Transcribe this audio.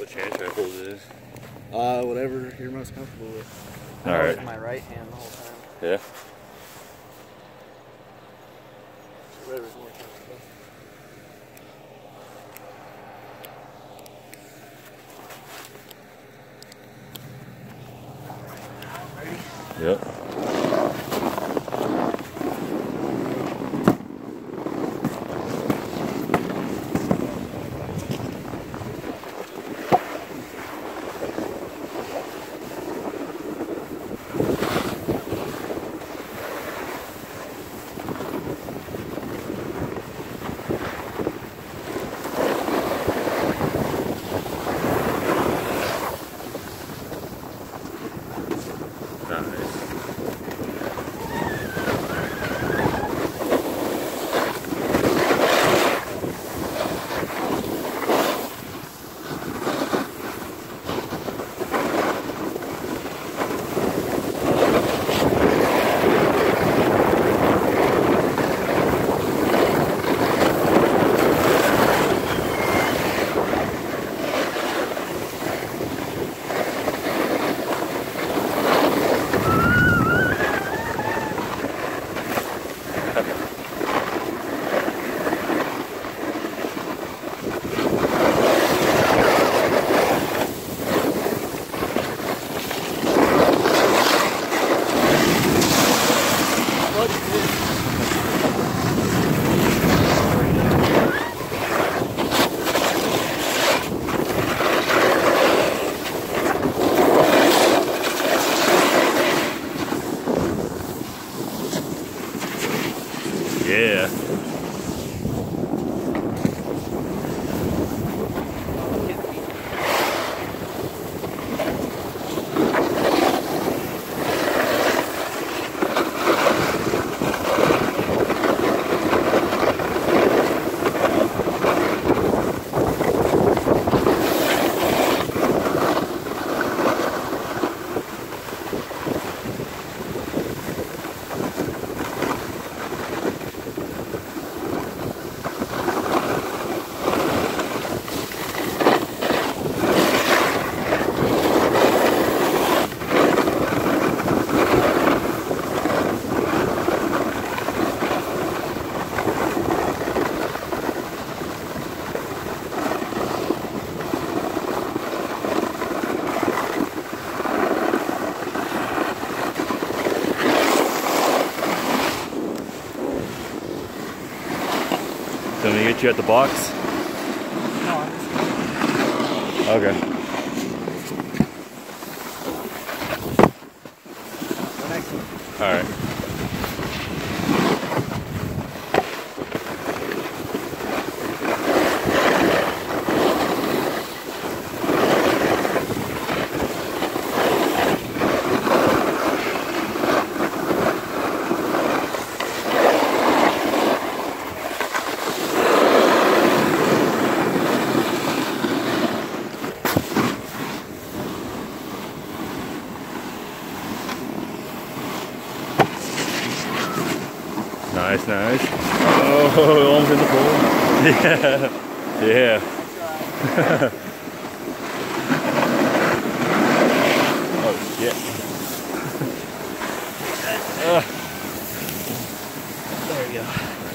chain shackles is? Whatever you're most comfortable with. All right. With my right hand the whole time. Yeah. Whatever's more comfortable. Yep. Yeah. Let me get you at the box. No, I'm just Okay. All right. Nice, nice. Oh, almost in the pool. Yeah, yeah. Oh shit. There we go.